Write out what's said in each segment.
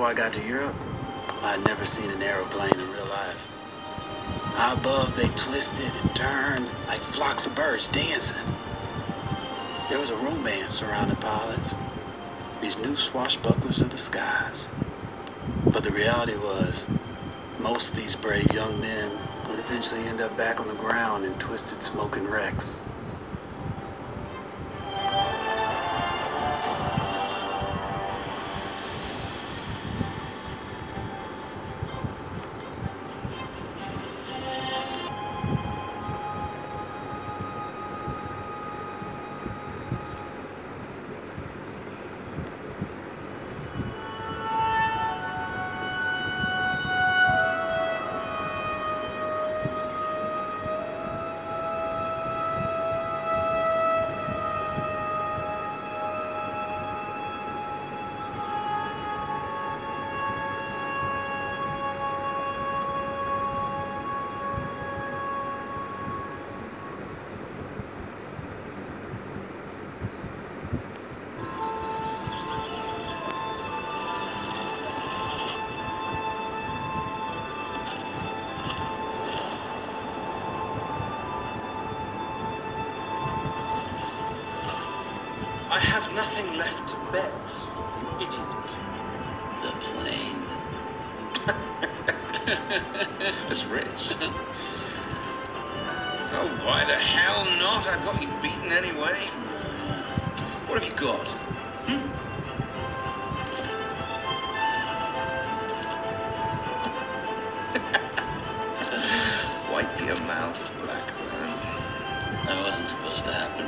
before I got to Europe, I'd never seen an aeroplane in real life. High above, they twisted and turned like flocks of birds dancing. There was a romance surrounding pilots, these new swashbucklers of the skies. But the reality was, most of these brave young men would eventually end up back on the ground in twisted, smoking wrecks. I have nothing left to bet, you idiot. The plane. It's rich. Oh, why the hell not? I've got you beaten anyway. What have you got? Wipe your mouth, Blackburn. That wasn't supposed to happen.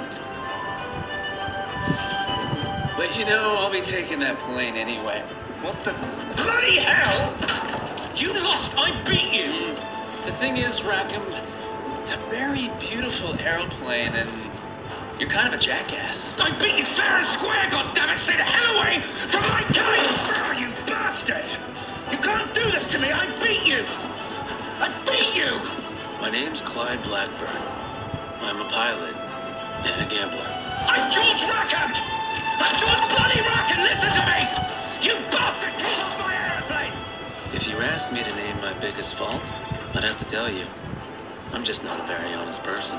But you know, I'll be taking that plane anyway. What the bloody hell? You lost. I beat you. The thing is, Rackham, it's a very beautiful aeroplane, and you're kind of a jackass. I beat you fair and square, goddammit! Stay the hell away from my kite! Oh, you bastard! You can't do this to me! I beat you! I beat you! My name's Clyde Blackburn. I'm a pilot and a gambler. I'm George Rackham! I'm George bloody Rackham! Listen to me! You bastard! Get off my airplane! If you asked me to name my biggest fault, I'd have to tell you, I'm just not a very honest person.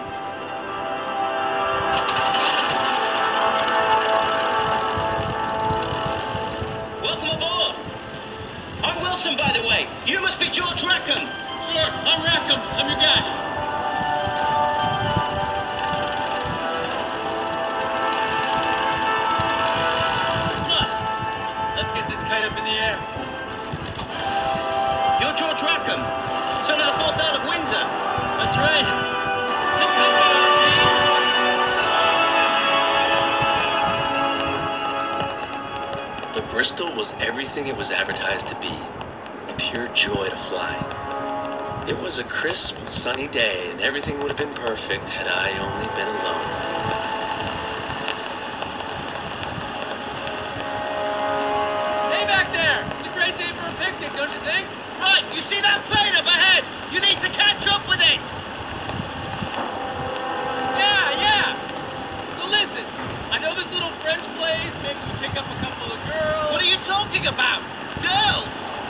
Welcome aboard! I'm Wilson, by the way. You must be George Rackham. Sure, I'm Rackham. I'm your guy. Kite up in the air. You're George Rackham, son of the 4th Earl of Windsor. That's right. The Bristol was everything it was advertised to be. A pure joy to fly. It was a crisp, sunny day, and everything would have been perfect had I only been alone. Don't you think? Right, you see that plane up ahead? You need to catch up with it! Yeah. So listen, I know this little French place, maybe we pick up a couple of girls. What are you talking about? Girls?